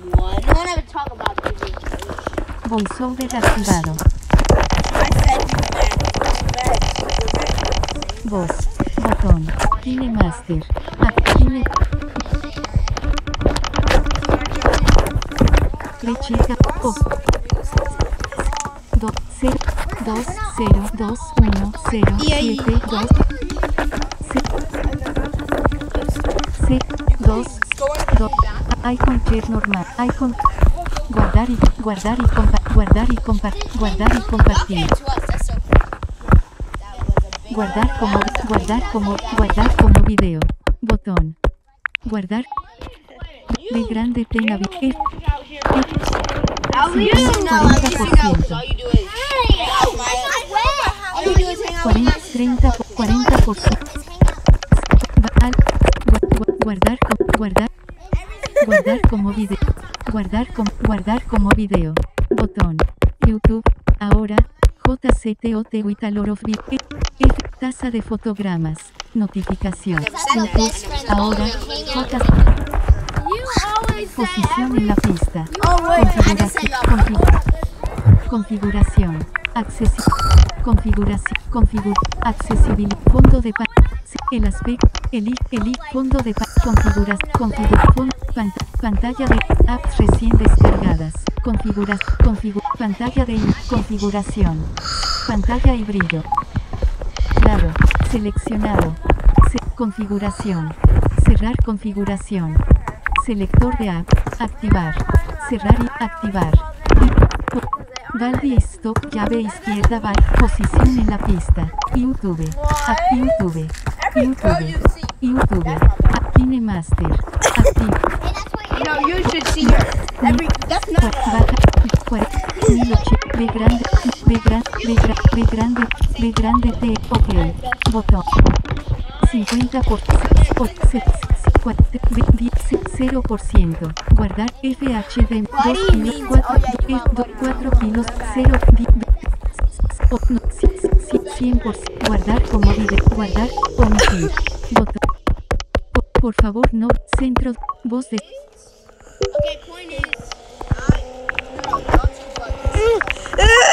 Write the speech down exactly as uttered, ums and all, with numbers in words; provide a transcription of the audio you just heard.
one. No one ever talk about this. Voiceover activado. I said you Voz. Botón. KineMaster. Kine. Flechita. Off. dos, cero, dos, cero, dos, uno, cero, siete, dos, C, dos, dos, icon chat normal, icon, guardar y, guardar y compartir, guardar y compartir, guardar y compartir, guardar como, guardar como, guardar como video, botón, guardar, de grande pena, F, cuarenta, treinta, cuarenta por ciento. Guardar, guardar, guardar como video, guardar como, guardar como video, botón, YouTube, ahora, J C T O T Witalorov F, tasa de fotogramas, notificación, YouTube, ahora, J posición en la pista, configuración, config, configuración, accesi, configuración, configura, accesibilidad, fondo de pantalla, el aspecto, el I, el I, fondo de configuras, configuración, pant pantalla de apps recién descargadas, configuras, configura, pantalla de configuración, pantalla y brillo, claro, seleccionado, se, configuración, cerrar configuración, selector de app, activar, cerrar y activar, Valve stop, llave izquierda, val, posición en la pista, YouTube, a, YouTube, YouTube, YouTube, KineMaster, activo. No, you should see her. Every, that's not B grande, B grande, B grande, B grande, B grande, T, ok, botón, cincuenta por ciento, cero por ciento, guardar F H D, dos kilos, cuatro kilos, cero, cien por ciento, guardar como video, guardar, omitir, botón, por favor no, centro, voz de... Okay, point is, I, no, not too far.